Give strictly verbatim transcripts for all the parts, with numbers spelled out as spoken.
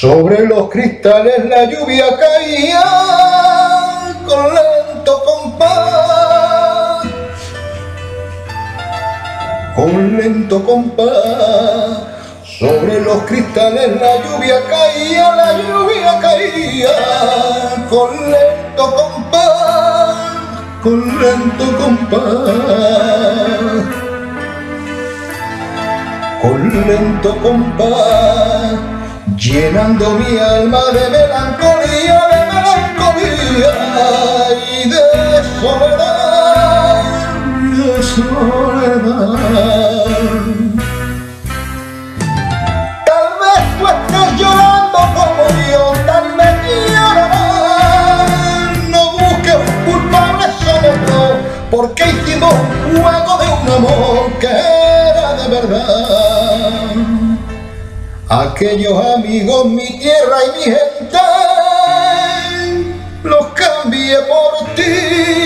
Sobre los cristales la lluvia caía con lento compás, con lento compás. Sobre los cristales la lluvia caía, la lluvia caía con lento compás, con lento compás, con lento compás, llenando mi alma de melancolía, de melancolía y de soledad, de soledad. Tal vez tú estés llorando como yo, tal vez llorarás. No busques un culpable, solo yo, porque hicimos un juego de un amor que era de verdad. Aquellos amigos, mi tierra y mi gente, los cambié por ti,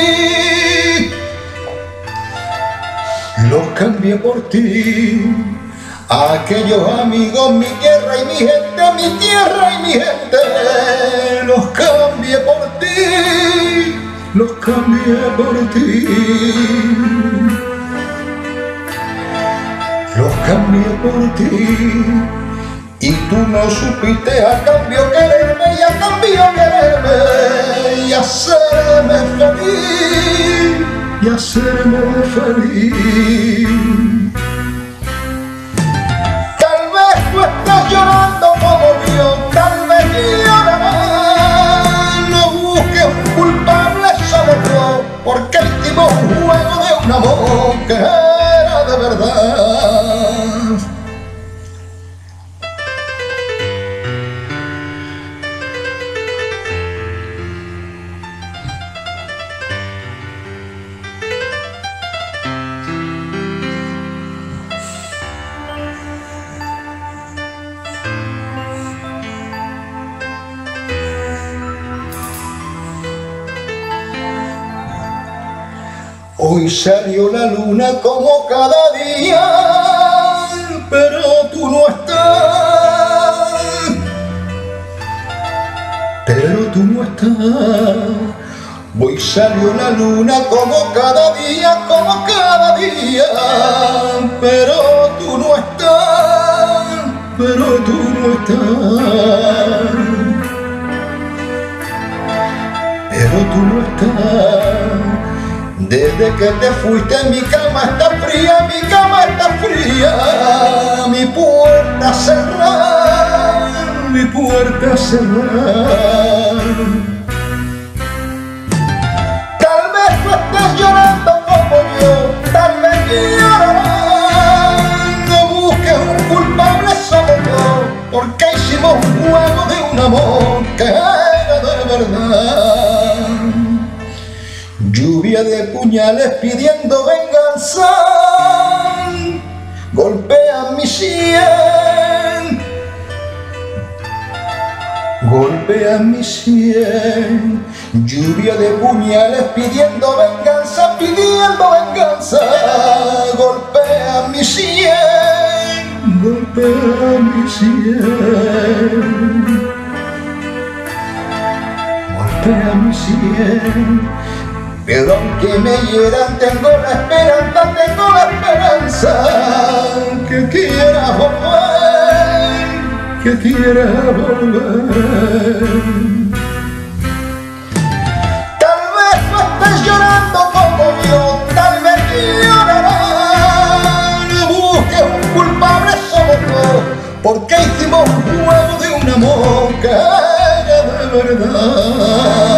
los cambié por ti. Aquellos amigos, mi tierra y mi gente, mi tierra y mi gente, los cambié por ti, los cambié por ti, los cambié por ti. Y tú no supiste a cambio quererme, y a cambio quererme, y hacerme feliz, y hacerme feliz. Tal vez tú estás llorando como yo, tal vez llorarás. No busques un culpable, solo yo, porque hicimos un juego de un amor que era de verdad. Hoy salió la luna como cada día, pero tú no estás, pero tú no estás. Hoy salió la luna como cada día, como cada día, pero tú no estás, pero tú no estás, pero tú no estás. Desde que te fuiste mi cama está fría, mi cama está fría, mi puerta cerrada, mi puerta cerrada. Tal vez tú estés llorando como yo, tal vez llorarás. No busques un culpable, solo yo, porque hicimos un juego de un amor que era de verdad. Lluvia de puñales pidiendo venganza, golpea mi sien, golpea mi sien. Lluvia de puñales pidiendo venganza, pidiendo venganza, golpea mi sien, golpea mi sien, golpea mi sien. Pero aunque me hieran tengo la esperanza, tengo la esperanza que quieras volver, que quieras volver. Tal vez tú estés llorando como yo, tal vez llorarás. No busques un culpable, solo yo, porque hicimos un juego de un amor que era de verdad.